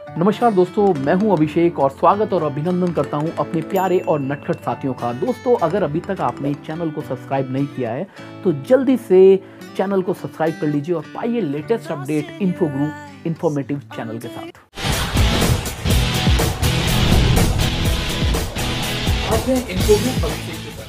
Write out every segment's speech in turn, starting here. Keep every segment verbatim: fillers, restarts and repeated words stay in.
नमस्कार दोस्तों, मैं हूं अभिषेक और स्वागत और अभिनंदन करता हूं अपने प्यारे और नटखट साथियों का। दोस्तों, अगर अभी तक आपने चैनल को सब्सक्राइब नहीं किया है तो जल्दी से चैनल को सब्सक्राइब कर लीजिए और पाइए latest update info group informative channel के साथ। इन्फो ग्रुप अभिषेक के साथ।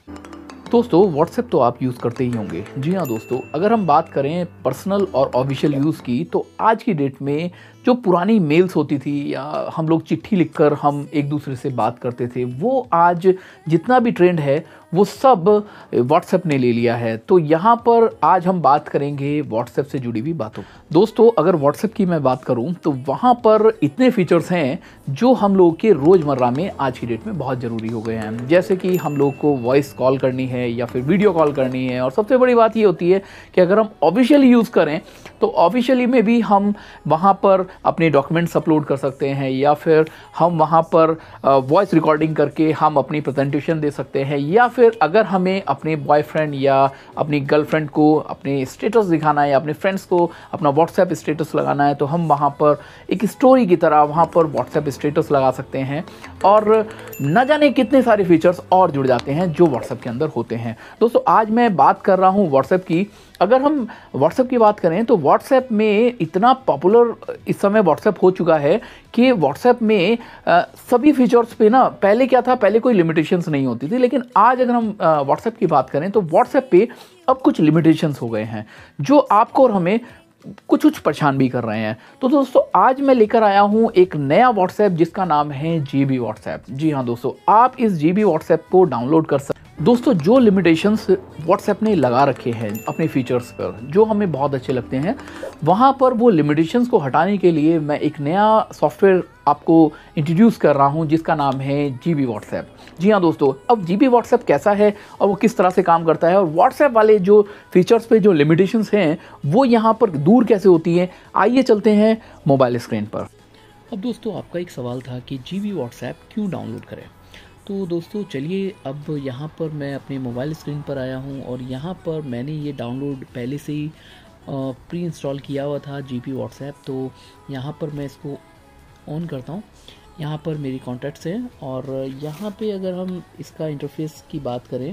दोस्तों, व्हाट्सएप तो आप यूज़ करते ही होंगे। जी हाँ दोस्तों, अगर हम बात करें पर्सनल और ऑफिशियल यूज़ की तो आज की डेट में जो पुरानी मेल्स होती थी या हम लोग चिट्ठी लिखकर हम एक दूसरे से बात करते थे, वो आज जितना भी ट्रेंड है वो सब व्हाट्सएप ने ले लिया है। तो यहाँ पर आज हम बात करेंगे व्हाट्सएप से जुड़ी हुई बातों। दोस्तों, अगर व्हाट्सएप की मैं बात करूँ तो वहाँ पर इतने फीचर्स हैं जो हम लोग के रोज़मर्रा में आज की डेट में बहुत ज़रूरी हो गए हैं। जैसे कि हम लोग को वॉइस कॉल करनी है या फिर वीडियो कॉल करनी है, और सबसे बड़ी बात ये होती है कि अगर हम ऑफिशियली यूज़ करें तो ऑफिशियली में भी हम वहाँ पर अपने डॉक्यूमेंट्स अपलोड कर सकते हैं या फिर हम वहाँ पर वॉइस रिकॉर्डिंग करके हम अपनी प्रेजेंटेशन दे सकते हैं, या फिर अगर हमें अपने बॉयफ्रेंड या अपनी गर्लफ्रेंड को अपने स्टेटस दिखाना है या अपने फ्रेंड्स को अपना व्हाट्सएप स्टेटस लगाना है तो हम वहाँ पर एक स्टोरी की तरह वहाँ पर व्हाट्सएप स्टेटस लगा सकते हैं। और न जाने कितने सारे फीचर्स और जुड़ जाते हैं जो व्हाट्सएप के अंदर होते हैं। दोस्तों, आज मैं बात कर रहा हूँ व्हाट्सएप की। अगर हम व्हाट्सएप की बात करें तो व्हाट्सएप में इतना पॉपुलर इस समय व्हाट्सएप हो चुका है कि व्हाट्सएप में आ, सभी फीचर्स पे ना, पहले क्या था, पहले कोई लिमिटेशंस नहीं होती थी, लेकिन आज अगर हम व्हाट्सएप की बात करें तो व्हाट्सएप पे अब कुछ लिमिटेशंस हो गए हैं जो आपको और हमें कुछ कुछ परेशान भी कर रहे हैं। तो दोस्तों, आज मैं लेकर आया हूं एक नया व्हाट्सएप जिसका नाम है जीबी व्हाट्सएप। जी हाँ दोस्तों, आप इस जीबी व्हाट्सएप को डाउनलोड कर सकते हैं। दोस्तों, जो लिमिटेशंस व्हाट्सएप ने लगा रखे हैं अपने फीचर्स पर जो हमें बहुत अच्छे लगते हैं, वहाँ पर वो लिमिटेशंस को हटाने के लिए मैं एक नया सॉफ्टवेयर आपको इंट्रोड्यूस कर रहा हूँ जिसका नाम है जीबी व्हाट्सएप। जी हाँ दोस्तों, अब जीबी व्हाट्सएप कैसा है और वो किस तरह से काम करता है और व्हाट्सएप वाले जो फीचर्स पे जो लिमिटेशंस हैं वो यहाँ पर दूर कैसे होती हैं, आइए चलते हैं मोबाइल स्क्रीन पर। अब दोस्तों, आपका एक सवाल था कि जीबी व्हाट्सएप क्यों डाउनलोड करें। तो दोस्तों चलिए, अब यहाँ पर मैं अपने मोबाइल स्क्रीन पर आया हूँ और यहाँ पर मैंने ये डाउनलोड पहले से ही प्री इंस्टॉल किया हुआ था जीबी व्हाट्सएप। तो यहाँ पर मैं इसको ऑन करता हूँ। यहाँ पर मेरी कॉन्टैक्ट्स हैं और यहाँ पे अगर हम इसका इंटरफेस की बात करें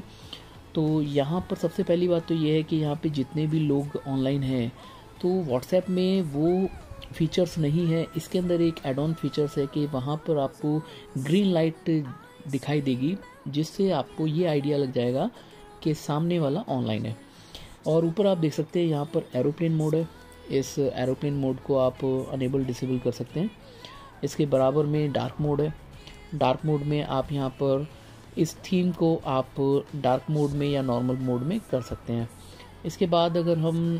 तो यहाँ पर सबसे पहली बात तो ये है कि यहाँ पे जितने भी लोग ऑनलाइन हैं तो व्हाट्सएप में वो फीचर्स नहीं है। इसके अंदर एक एड ऑन फीचर्स है कि वहाँ पर आपको ग्रीन लाइट दिखाई देगी, जिससे आपको ये आइडिया लग जाएगा कि सामने वाला ऑनलाइन है। और ऊपर आप देख सकते हैं यहाँ पर एरोप्लेन मोड है। इस एरोप्लेन मोड को आप अनेबल डिसेबल कर सकते हैं। इसके बराबर में डार्क मोड है। डार्क मोड में आप यहाँ पर इस थीम को आप डार्क मोड में या नॉर्मल मोड में कर सकते हैं। इसके बाद अगर हम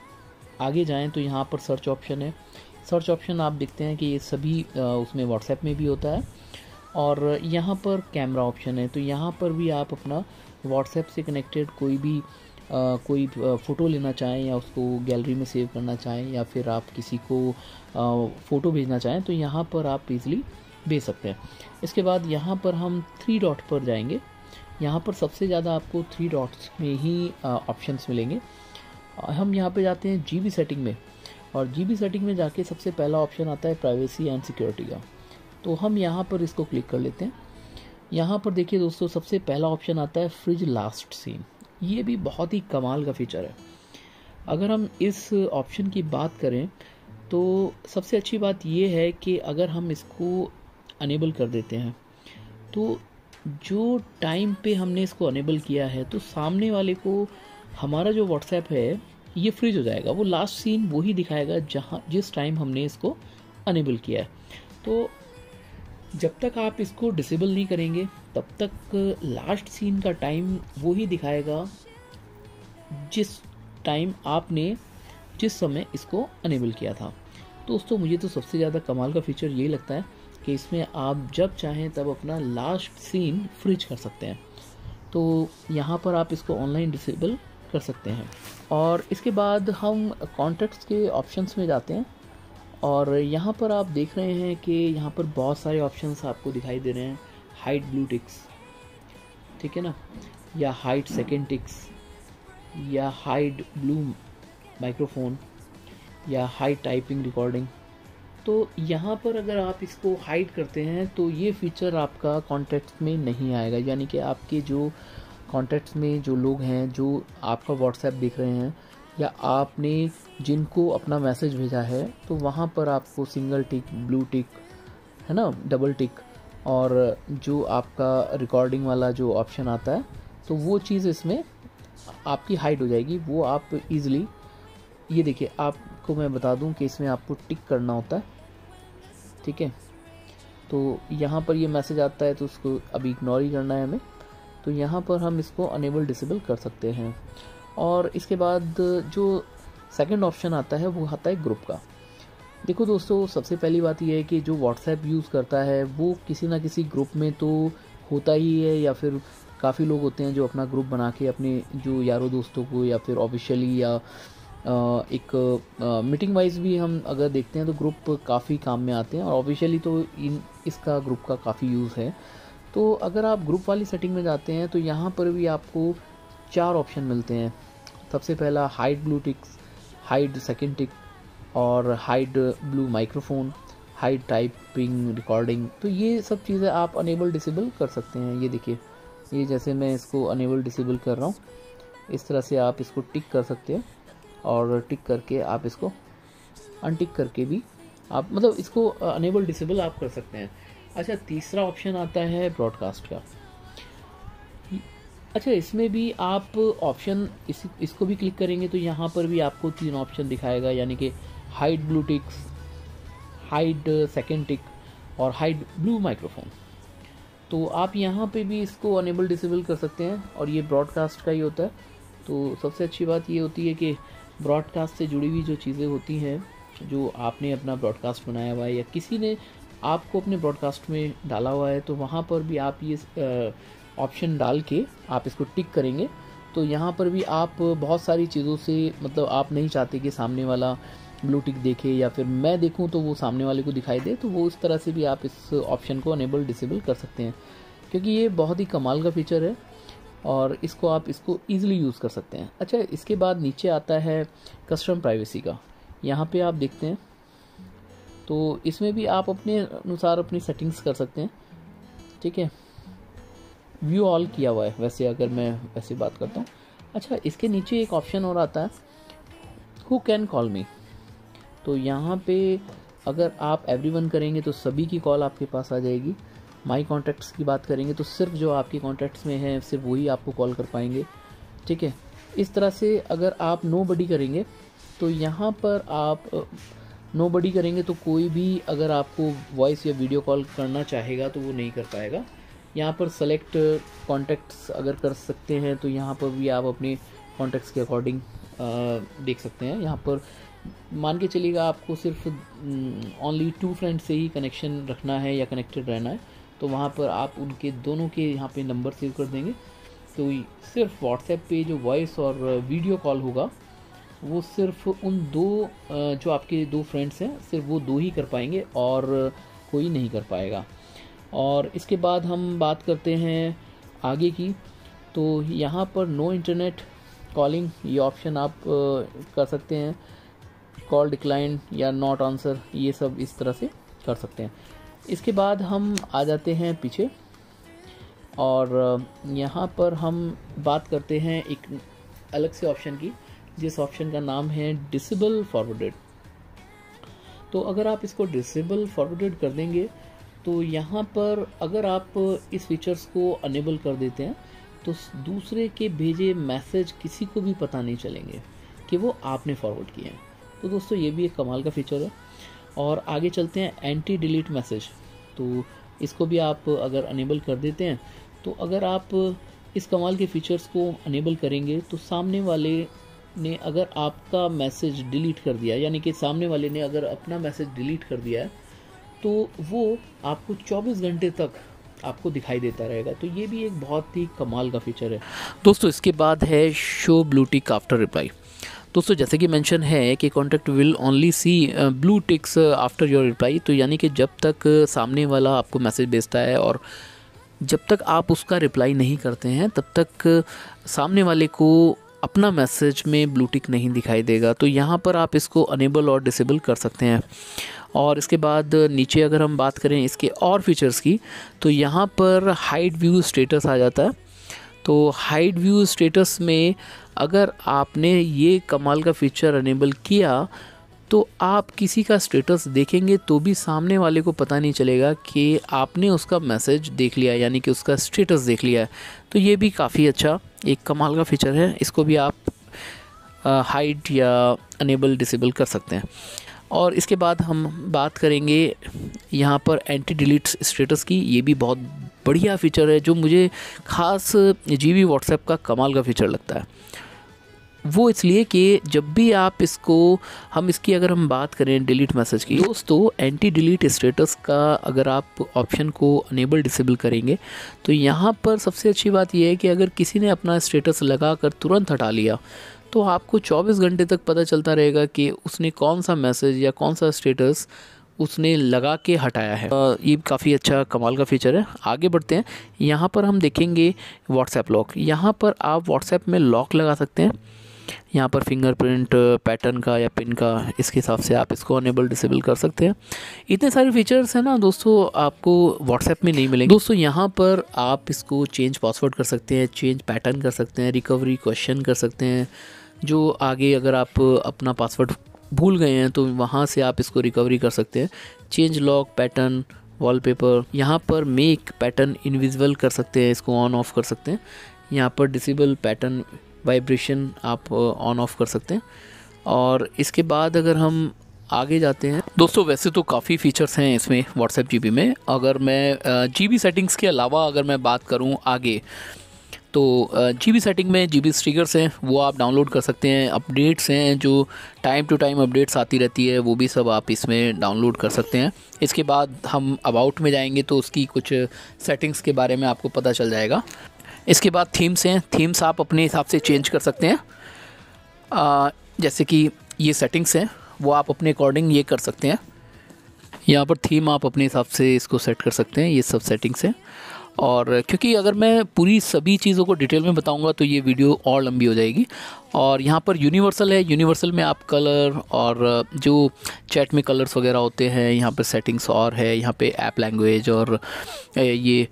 आगे जाएं तो यहाँ पर सर्च ऑप्शन है। सर्च ऑप्शन आप देखते हैं कि ये सभी उसमें व्हाट्सएप में भी होता है। और यहाँ पर कैमरा ऑप्शन है, तो यहाँ पर भी आप अपना व्हाट्सएप से कनेक्टेड कोई भी आ, कोई फ़ोटो लेना चाहें या उसको गैलरी में सेव करना चाहें या फिर आप किसी को फ़ोटो भेजना चाहें तो यहाँ पर आप इजीली भेज सकते हैं। इसके बाद यहाँ पर हम थ्री डॉट पर जाएंगे। यहाँ पर सबसे ज़्यादा आपको थ्री डॉट्स में ही ऑप्शंस मिलेंगे। हम यहाँ पे जाते हैं जीबी सेटिंग में, और जीबी सेटिंग में जाके सबसे पहला ऑप्शन आता है प्राइवेसी एंड सिक्योरिटी का। तो हम यहाँ पर इसको क्लिक कर लेते हैं। यहाँ पर देखिए दोस्तों, सबसे पहला ऑप्शन आता है फ्रिज लास्ट सीन। ये भी बहुत ही कमाल का फीचर है। अगर हम इस ऑप्शन की बात करें तो सबसे अच्छी बात ये है कि अगर हम इसको अनेबल कर देते हैं तो जो टाइम पे हमने इसको अनेबल किया है तो सामने वाले को हमारा जो व्हाट्सएप है ये फ्रीज हो जाएगा। वो लास्ट सीन वही दिखाएगा जहाँ जिस टाइम हमने इसको अनेबल किया है। तो जब तक आप इसको डिसेबल नहीं करेंगे तब तक लास्ट सीन का टाइम वो ही दिखाएगा जिस टाइम आपने जिस समय इसको अनेबल किया था। दोस्तों, मुझे तो सबसे ज़्यादा कमाल का फीचर यही लगता है कि इसमें आप जब चाहें तब अपना लास्ट सीन फ्रीज कर सकते हैं। तो यहाँ पर आप इसको ऑनलाइन डिसेबल कर सकते हैं। और इसके बाद हम कॉन्टैक्ट्स के ऑप्शंस में जाते हैं और यहाँ पर आप देख रहे हैं कि यहाँ पर बहुत सारे ऑप्शंस आपको दिखाई दे रहे हैं। हाइड ब्लू टिक्स, ठीक है ना, या हाइड सेकेंड टिक्स, या हाइड ब्लू माइक्रोफोन, या हाइड टाइपिंग रिकॉर्डिंग, तो यहाँ पर अगर आप इसको हाइड करते हैं तो ये फीचर आपका कॉन्टैक्ट्स में नहीं आएगा, यानी कि आपके जो कॉन्टैक्ट्स में जो लोग हैं जो आपका व्हाट्सएप देख रहे हैं या आपने जिनको अपना मैसेज भेजा है, तो वहाँ पर आपको सिंगल टिक, ब्लू टिक है ना, डबल टिक, और जो आपका रिकॉर्डिंग वाला जो ऑप्शन आता है तो वो चीज़ इसमें आपकी हाइड हो जाएगी। वो आप इजीली, ये देखिए आपको मैं बता दूं कि इसमें आपको टिक करना होता है, ठीक है। तो यहाँ पर ये मैसेज आता है तो उसको अभी इग्नोर ही करना है हमें, तो यहाँ पर हम इसको अनेबल डिसेबल कर सकते हैं। और इसके बाद जो सेकंड ऑप्शन आता है वो आता है ग्रुप का। देखो दोस्तों, सबसे पहली बात यह है कि जो व्हाट्सएप यूज़ करता है वो किसी ना किसी ग्रुप में तो होता ही है, या फिर काफ़ी लोग होते हैं जो अपना ग्रुप बना के अपने जो यारों दोस्तों को, या फिर ऑफिशियली या एक मीटिंग वाइज भी हम अगर देखते हैं तो ग्रुप काफ़ी काम में आते हैं, और ऑफिशियली तो इन इसका ग्रुप का काफ़ी यूज़ है। तो अगर आप ग्रुप वाली सेटिंग में जाते हैं तो यहाँ पर भी आपको चार ऑप्शन मिलते हैं। सबसे पहला hide blue ticks, hide second tick, और hide blue microphone, hide typing recording. तो ये सब चीज़ें आप अनेबल डिसेबल कर सकते हैं। ये देखिए, ये जैसे मैं इसको अनेबल डिसेबल कर रहा हूँ, इस तरह से आप इसको टिक कर सकते हैं, और टिक करके आप इसको अनटिक करके भी आप मतलब इसको अनेबल डिसेबल आप कर सकते हैं। अच्छा, तीसरा ऑप्शन आता है ब्रॉडकास्ट का। अच्छा, इसमें भी आप ऑप्शन इस इसको भी क्लिक करेंगे तो यहाँ पर भी आपको तीन ऑप्शन दिखाएगा, यानी कि hide blue ticks, hide second tick, और हाइड ब्लू माइक्रोफोन। तो आप यहाँ पे भी इसको अनेबल डिसेबल कर सकते हैं, और ये ब्रॉडकास्ट का ही होता है। तो सबसे अच्छी बात ये होती है कि ब्रॉडकास्ट से जुड़ी हुई जो चीज़ें होती हैं, जो आपने अपना ब्रॉडकास्ट बनाया हुआ है या किसी ने आपको अपने ब्रॉडकास्ट में डाला हुआ है, तो वहाँ पर भी आप ये ऑप्शन डाल के आप इसको टिक करेंगे तो यहाँ पर भी आप बहुत सारी चीज़ों से, मतलब आप नहीं चाहते कि सामने वाला ब्लू टिक देखे या फिर मैं देखूं तो वो सामने वाले को दिखाई दे, तो वो इस तरह से भी आप इस ऑप्शन को अनेबल डिसेबल कर सकते हैं, क्योंकि ये बहुत ही कमाल का फीचर है और इसको आप इसको ईजिली यूज़ कर सकते हैं। अच्छा, इसके बाद नीचे आता है कस्टम प्राइवेसी का। यहाँ पे आप देखते हैं तो इसमें भी आप अपने अनुसार अपनी सेटिंग्स कर सकते हैं, ठीक है। व्यू ऑल किया हुआ है वैसे, अगर मैं वैसे बात करता हूँ। अच्छा, इसके नीचे एक ऑप्शन और आता है, हु कैन कॉल मी। तो यहाँ पे अगर आप एवरीवन करेंगे तो सभी की कॉल आपके पास आ जाएगी। माई कॉन्टैक्ट्स की बात करेंगे तो सिर्फ जो आपके कॉन्टैक्ट्स में हैं सिर्फ वही आपको कॉल कर पाएंगे, ठीक है। इस तरह से अगर आप नो बडी करेंगे तो यहाँ पर आप नो बडी करेंगे तो कोई भी अगर आपको वॉइस या वीडियो कॉल करना चाहेगा तो वो नहीं कर पाएगा। यहाँ पर सेलेक्ट कॉन्टैक्ट्स अगर कर सकते हैं तो यहाँ पर भी आप अपने कॉन्टैक्ट्स के अकॉर्डिंग देख सकते हैं। यहाँ पर मान के चलिएगा आपको सिर्फ ओनली टू फ्रेंड से ही कनेक्शन रखना है या कनेक्टेड रहना है, तो वहाँ पर आप उनके दोनों के यहाँ पे नंबर सेव कर देंगे। तो सिर्फ व्हाट्सएप पे जो वॉइस और वीडियो कॉल होगा वो सिर्फ उन दो जो आपके दो फ्रेंड्स हैं सिर्फ वो दो ही कर पाएंगे और कोई नहीं कर पाएगा। और इसके बाद हम बात करते हैं आगे की, तो यहाँ पर नो इंटरनेट कॉलिंग ये ऑप्शन आप कर सकते हैं, कॉल डिक्लाइन या नॉट आंसर ये सब इस तरह से कर सकते हैं। इसके बाद हम आ जाते हैं पीछे और यहाँ पर हम बात करते हैं एक अलग से ऑप्शन की, जिस ऑप्शन का नाम है डिसेबल फॉरवर्डेड। तो अगर आप इसको डिसेबल फॉरवर्डेड कर देंगे तो यहाँ पर अगर आप इस फीचर्स को अनेबल कर देते हैं तो दूसरे के भेजे मैसेज किसी को भी पता नहीं चलेंगे कि वो आपने फॉरवर्ड किए हैं। तो दोस्तों ये भी एक कमाल का फीचर है। और आगे चलते हैं एंटी डिलीट मैसेज। तो इसको भी आप अगर अनेबल कर देते हैं तो अगर आप इस कमाल के फीचर्स को अनेबल करेंगे तो सामने वाले ने अगर आपका मैसेज डिलीट कर दिया, यानी कि सामने वाले ने अगर अपना मैसेज डिलीट कर दिया है तो वो आपको चौबीस घंटे तक आपको दिखाई देता रहेगा। तो ये भी एक बहुत ही कमाल का फीचर है दोस्तों। इसके बाद है show blue tick after reply. दोस्तों जैसे कि मेंशन है कि contact will only see blue ticks after your reply, तो यानी कि जब तक सामने वाला आपको मैसेज भेजता है और जब तक आप उसका रिप्लाई नहीं करते हैं तब तक सामने वाले को अपना मैसेज में ब्लू टिक नहीं दिखाई देगा। तो यहाँ पर आप इसको अनेबल और डिसेबल कर सकते हैं। और इसके बाद नीचे अगर हम बात करें इसके और फीचर्स की, तो यहाँ पर हाइड व्यू स्टेटस आ जाता है। तो हाइड व्यू स्टेटस में अगर आपने ये कमाल का फीचर अनेबल किया तो आप किसी का स्टेटस देखेंगे तो भी सामने वाले को पता नहीं चलेगा कि आपने उसका मैसेज देख लिया, यानी कि उसका स्टेटस देख लिया है। तो ये भी काफ़ी अच्छा एक कमाल का फीचर है, इसको भी आप हाइड या अनेबल डिसेबल कर सकते हैं। और इसके बाद हम बात करेंगे यहाँ पर एंटी डिलीट स्टेटस की। ये भी बहुत बढ़िया फ़ीचर है जो मुझे ख़ास जी बी व्हाट्सएप का कमाल का फ़ीचर लगता है। वो इसलिए कि जब भी आप इसको हम इसकी अगर हम बात करें डिलीट मैसेज की, दोस्तों एंटी डिलीट स्टेटस का अगर आप ऑप्शन को अनेबल डिसेबल करेंगे तो यहाँ पर सबसे अच्छी बात यह है कि अगर किसी ने अपना स्टेटस लगा कर तुरंत हटा लिया तो आपको चौबीस घंटे तक पता चलता रहेगा कि उसने कौन सा मैसेज या कौन सा स्टेटस उसने लगा के हटाया है। ये काफ़ी अच्छा कमाल का फीचर है। आगे बढ़ते हैं, यहाँ पर हम देखेंगे व्हाट्सएप लॉक। यहाँ पर आप व्हाट्सएप में लॉक लगा सकते हैं, यहाँ पर फिंगरप्रिंट पैटर्न का या पिन का, इसके हिसाब से आप इसको अनेबल डिसेबल कर सकते हैं। इतने सारे फीचर्स हैं ना दोस्तों, आपको व्हाट्सएप में नहीं मिलेंगे। दोस्तों यहाँ पर आप इसको चेंज पासवर्ड कर सकते हैं, चेंज पैटर्न कर सकते हैं, रिकवरी क्वेश्चन कर सकते हैं, जो आगे अगर आप अपना पासवर्ड भूल गए हैं तो वहाँ से आप इसको रिकवरी कर सकते हैं। चेंज लॉक पैटर्न, वॉलपेपर, यहाँ पर मेक पैटर्न इनविजिबल कर सकते हैं, इसको ऑन ऑफ कर सकते हैं। यहाँ पर डिसेबल पैटर्न वाइब्रेशन आप ऑन ऑफ कर सकते हैं। और इसके बाद अगर हम आगे जाते हैं दोस्तों, वैसे तो काफ़ी फीचर्स हैं इसमें व्हाट्सएप जीबी में। अगर मैं जीबी सेटिंग्स के अलावा अगर मैं बात करूं आगे, तो जीबी सेटिंग में जीबी स्टिकर्स हैं, वो आप डाउनलोड कर सकते हैं। अपडेट्स हैं जो टाइम टू टाइम अपडेट्स आती रहती है, वो भी सब आप इसमें डाउनलोड कर सकते हैं। इसके बाद हम अबाउट में जाएंगे तो उसकी कुछ सेटिंग्स के बारे में आपको पता चल जाएगा। इसके बाद थीम्स हैं, थीम्स आप अपने हिसाब से चेंज कर सकते हैं। आ, जैसे कि ये सेटिंग्स हैं वो आप अपने अकॉर्डिंग ये कर सकते हैं। यहाँ पर थीम आप अपने हिसाब से इसको सेट कर सकते हैं, ये सब सेटिंग्स हैं। और क्योंकि अगर मैं पूरी सभी चीज़ों को डिटेल में बताऊंगा तो ये वीडियो और लंबी हो जाएगी। और यहाँ पर यूनिवर्सल है, यूनिवर्सल में आप कलर और जो चैट में कलर्स वगैरह होते हैं, यहाँ पर सेटिंग्स और है। यहाँ पे ऐप लैंग्वेज और ये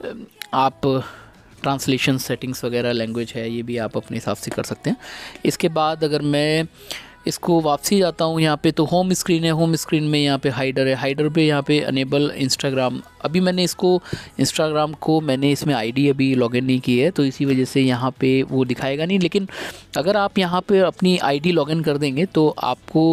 आप ट्रांसलेशन सेटिंग्स वगैरह लैंग्वेज है, ये भी आप अपने हिसाब से कर सकते हैं। इसके बाद अगर मैं इसको वापसी जाता हूँ यहाँ पे, तो होम स्क्रीन है। होम स्क्रीन में यहाँ पे हाइडर है, हाइडर पे यहाँ पे अनेबल इंस्टाग्राम। अभी मैंने इसको इंस्टाग्राम को मैंने इसमें आईडी अभी लॉगिन नहीं की है तो इसी वजह से यहाँ पे वो दिखाएगा नहीं। लेकिन अगर आप यहाँ पे अपनी आईडी लॉगिन कर देंगे तो आपको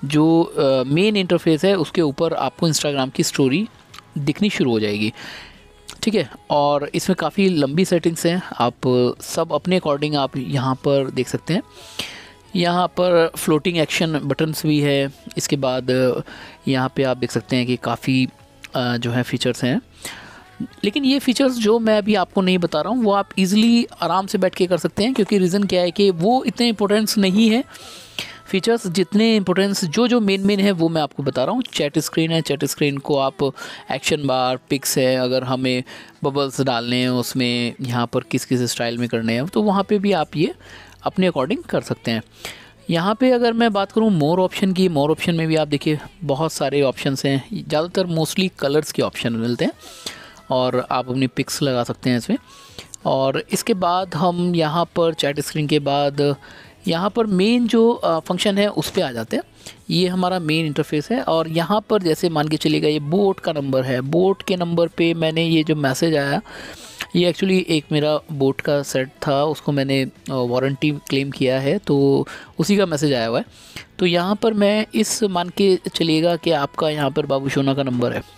जो मेन इंटरफेस है उसके ऊपर आपको इंस्टाग्राम की स्टोरी दिखनी शुरू हो जाएगी, ठीक है। और इसमें काफ़ी लंबी सेटिंग्स हैं, आप सब अपने अकॉर्डिंग आप यहाँ पर देख सकते हैं। यहाँ पर फ्लोटिंग एक्शन बटन्स भी है। इसके बाद यहाँ पे आप देख सकते हैं कि काफ़ी जो है फीचर्स हैं। लेकिन ये फीचर्स जो मैं अभी आपको नहीं बता रहा हूँ वो आप इजीली आराम से बैठ के कर सकते हैं, क्योंकि रीज़न क्या है कि वो इतने इंपॉर्टेंस नहीं है फीचर्स जितने इंपॉर्टेंस जो जो मेन मेन है वो मैं आपको बता रहा हूँ। चैट स्क्रीन है, चैट स्क्रीन को आप एक्शन बार, पिक्स है, अगर हमें बबल्स डालने हैं उसमें यहाँ पर किस किस स्टाइल में करने हैं तो वहाँ पे भी आप ये अपने अकॉर्डिंग कर सकते हैं। यहाँ पे अगर मैं बात करूँ मोर ऑप्शन की, मोर ऑप्शन में भी आप देखिए बहुत सारे ऑप्शंस हैं। ज़्यादातर मोस्टली कलर्स के ऑप्शन मिलते हैं और आप अपनी पिक्स लगा सकते हैं इसमें। और इसके बाद हम यहाँ पर चैट स्क्रीन के बाद यहाँ पर मेन जो फंक्शन है उस पर आ जाते हैं। ये हमारा मेन इंटरफेस है और यहाँ पर जैसे मान के चलिएगा ये बोट का नंबर है, बोट के नंबर पे मैंने ये जो मैसेज आया ये एक्चुअली एक मेरा बोट का सेट था, उसको मैंने वारंटी क्लेम किया है तो उसी का मैसेज आया हुआ है। तो यहाँ पर मैं इस मान के चलिएगा कि आपका यहाँ पर बाबू सोना का नंबर है,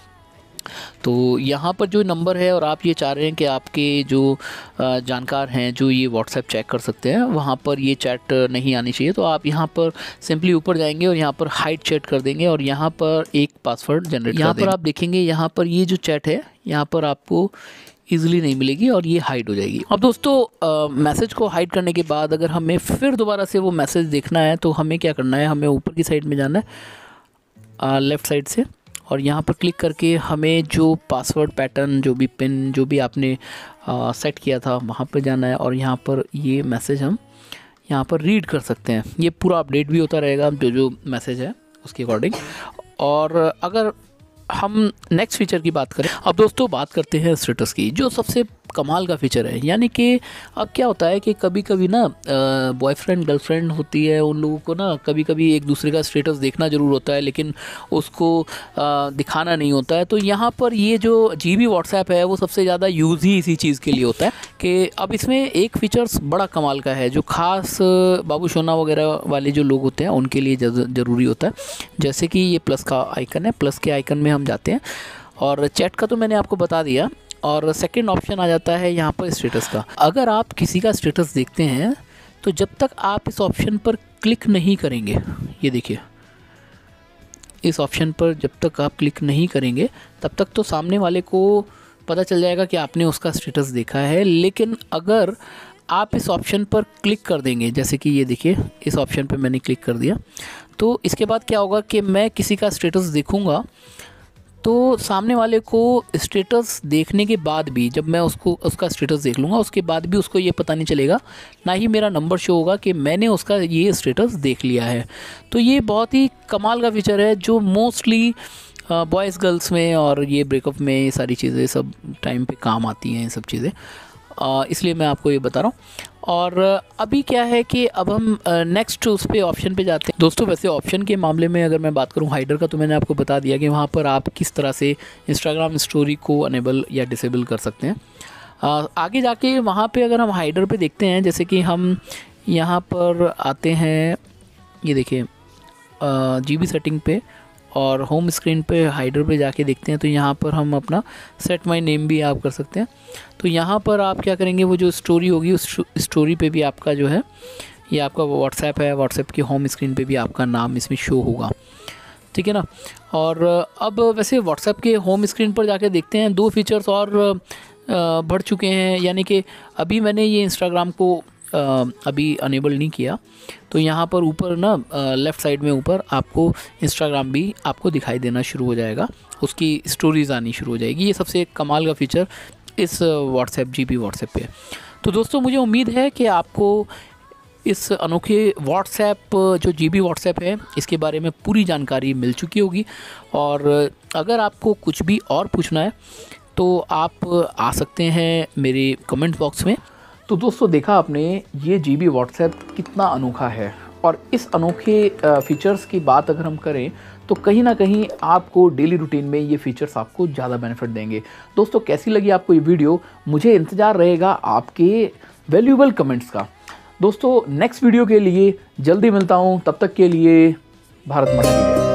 तो यहाँ पर जो नंबर है और आप ये चाह रहे हैं कि आपके जो जानकार हैं जो ये व्हाट्सएप चेक कर सकते हैं वहाँ पर ये चैट नहीं आनी चाहिए, तो आप यहाँ पर सिंपली ऊपर जाएंगे और यहाँ पर हाइड चैट कर देंगे और यहाँ पर एक पासवर्ड जनरेट यहाँ पर आप देखेंगे यहाँ पर ये जो चैट है यहाँ पर आपको ईजिली नहीं मिलेगी और ये हाइड हो जाएगी। अब दोस्तों मैसेज को हाइड करने के बाद अगर हमें फिर दोबारा से वो मैसेज देखना है तो हमें क्या करना है, हमें ऊपर की साइड में जाना है लेफ़्ट साइड से और यहाँ पर क्लिक करके हमें जो पासवर्ड पैटर्न जो भी पिन जो भी आपने आ, सेट किया था वहाँ पर जाना है और यहाँ पर ये मैसेज हम यहाँ पर रीड कर सकते हैं। ये पूरा अपडेट भी होता रहेगा जो जो मैसेज है उसके अकॉर्डिंग। और अगर हम नेक्स्ट फीचर की बात करें, अब दोस्तों बात करते हैं स्टेटस की, जो सबसे कमाल का फीचर है। यानी कि अब क्या होता है कि कभी कभी ना बॉयफ्रेंड गर्लफ्रेंड होती है, उन लोगों को ना कभी कभी एक दूसरे का स्टेटस देखना ज़रूर होता है, लेकिन उसको आ, दिखाना नहीं होता है। तो यहाँ पर ये जो जीबी व्हाट्सएप है वो सबसे ज़्यादा यूज़ ही इसी चीज़ के लिए होता है कि अब इसमें एक फीचर्स बड़ा कमाल का है, जो ख़ास बाबू सोना वगैरह वाले जो लोग होते हैं उनके लिए ज़रूरी होता है। जैसे कि ये प्लस का आइकन है, प्लस के आइकन में हम जाते हैं और चैट का तो मैंने आपको बता दिया, और सेकंड ऑप्शन आ जाता है यहाँ पर स्टेटस का। अगर आप किसी का स्टेटस देखते हैं तो जब तक आप इस ऑप्शन पर क्लिक नहीं करेंगे, ये देखिए इस ऑप्शन पर जब तक आप क्लिक नहीं करेंगे तब तक तो सामने वाले को पता चल जाएगा कि आपने उसका स्टेटस देखा है। लेकिन अगर आप इस ऑप्शन पर क्लिक कर देंगे, जैसे कि ये देखिए इस ऑप्शन पर मैंने क्लिक कर दिया, तो इसके बाद क्या होगा कि मैं किसी का स्टेटस देखूँगा तो सामने वाले को स्टेटस देखने के बाद भी, जब मैं उसको उसका स्टेटस देख लूँगा उसके बाद भी उसको ये पता नहीं चलेगा, ना ही मेरा नंबर शो होगा कि मैंने उसका ये स्टेटस देख लिया है। तो ये बहुत ही कमाल का फीचर है जो मोस्टली बॉयज़ गर्ल्स में और ये ब्रेकअप में ये सारी चीज़ें सब टाइम पे काम आती हैं, ये सब चीज़ें, इसलिए मैं आपको ये बता रहा हूँ। और अभी क्या है कि अब हम नेक्स्ट उस पे ऑप्शन पे जाते हैं। दोस्तों वैसे ऑप्शन के मामले में अगर मैं बात करूं हाइडर का, तो मैंने आपको बता दिया कि वहां पर आप किस तरह से इंस्टाग्राम स्टोरी को अनेबल या डिसेबल कर सकते हैं। आ, आगे जाके वहां पे अगर हम हाइडर पे देखते हैं, जैसे कि हम यहां पर आते हैं, ये देखिए जीबी सेटिंग पे और होम स्क्रीन पे हाइडर पे जाके देखते हैं, तो यहाँ पर हम अपना सेट माय नेम भी आप कर सकते हैं। तो यहाँ पर आप क्या करेंगे, वो जो स्टोरी होगी उस स्टोरी पे भी आपका जो है ये आपका व्हाट्सएप है, व्हाट्सएप की होम स्क्रीन पे भी आपका नाम इसमें शो होगा, ठीक है ना। और अब वैसे व्हाट्सएप के होम स्क्रीन पर जाके देखते हैं, दो फीचर्स और बढ़ चुके हैं। यानी कि अभी मैंने ये इंस्टाग्राम को अभी अनेबल नहीं किया, तो यहाँ पर ऊपर ना लेफ़्ट साइड में ऊपर आपको इंस्टाग्राम भी आपको दिखाई देना शुरू हो जाएगा, उसकी स्टोरीज़ आनी शुरू हो जाएगी। ये सबसे कमाल का फीचर इस व्हाट्सएप जीबी व्हाट्सएप पे। तो दोस्तों मुझे उम्मीद है कि आपको इस अनोखे व्हाट्सएप जो जीबी व्हाट्सएप है इसके बारे में पूरी जानकारी मिल चुकी होगी। और अगर आपको कुछ भी और पूछना है तो आप आ सकते हैं मेरे कमेंट बॉक्स में। तो दोस्तों देखा आपने ये जीबी व्हाट्सएप कितना अनोखा है, और इस अनोखे फीचर्स की बात अगर हम करें तो कहीं ना कहीं आपको डेली रूटीन में ये फीचर्स आपको ज़्यादा बेनिफिट देंगे। दोस्तों कैसी लगी आपको ये वीडियो, मुझे इंतज़ार रहेगा आपके वैल्यूएबल कमेंट्स का। दोस्तों नेक्स्ट वीडियो के लिए जल्दी मिलता हूँ, तब तक के लिए भारत माता की जय।